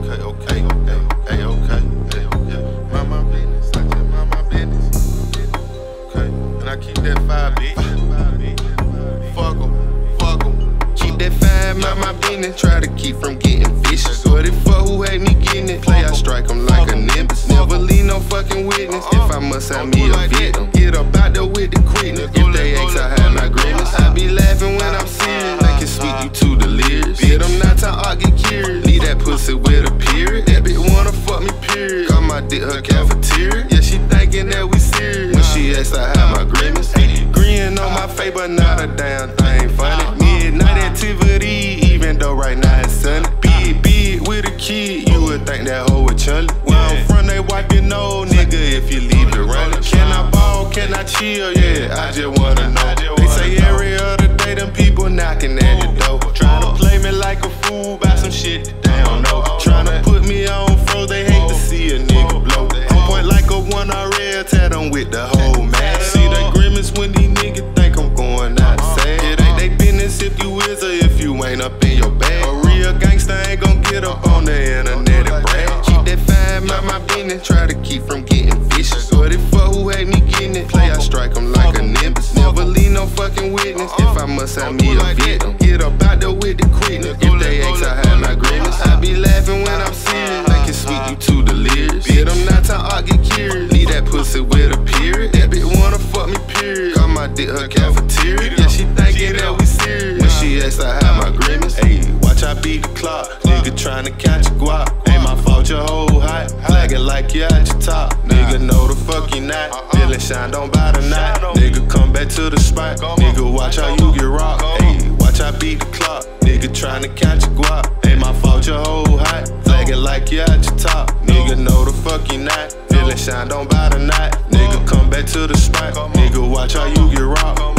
okay, okay, hey, okay, yeah. Mind my business, I just mind my business. Okay, and I keep that 5, bitch. Fuck 'em. Keep that 5, mind my business. Try to keep from getting vicious. But if fuck who hate me getting it, play I strike 'em like a nimbus. Never leave no fucking witness. If I must have me a victim, get up out there with the quickness. If they ask, I have my grimace. I be laughing when I'm serious. Make it sweet you to delirious. Get them not to art, get curious. Leave that pussy with a period. That bitch wanna fuck me, period. Call my dick her cafeteria. Yeah, she thinking that we serious. When she asks, I have my grimace. Grin on my face, but not a damn thing funny. Midnight activity, even though right now it's sunny. Be it with a kid, you would think that hoe would chun. Where I'm from, they wipe your nose, nigga, if you leave it running. Can I ball, can I chill? Yeah, I just wanna know. They say every other day, them people knocking at the door. Tryna play me like a fool by some shit that they don't know. Tryna put me on froze, they hate to see a nigga blow. On point like a 1RL, tat them with the whole match. See the grimace when these niggas think I'm going outside. It ain't they business if you is or if you ain't up in your bag. A real gangster ain't gon' get up on the internet and brag. Keep that 5, mind my business. Try to keep from getting vicious. But if fuck who hate me getting it, play I strike 'em like a nimbus. Never leave no fucking witness. If I must have me a victim, get up out there with the quickness. If they ask, I have my grimace. I be laughing when I'm serious. Make it sweet you to delirious. Get them not to art, get curious. Leave that pussy with a period. That bitch wanna fuck me, period. Call my dick her cafeteria. Yeah, she thinking that we serious. When she asks, I have my grimace. Hey, watch I beat the clock. Nigga tryna catch a guap. Ain't my fault your whole hot. Flagging like you at your top. Nigga know the fuck you not. Feeling shine, don't buy the night. Nigga come back to the spot. Nigga watch how you get rocked. Hey, watch I beat the clock. Nigga tryna catch a guap. Ain't my fault your whole hot. Flagging like you at your top. Nigga know the fuck you not. Feeling shine, don't buy the night. Nigga come back to the spot. Nigga watch how you get rocked.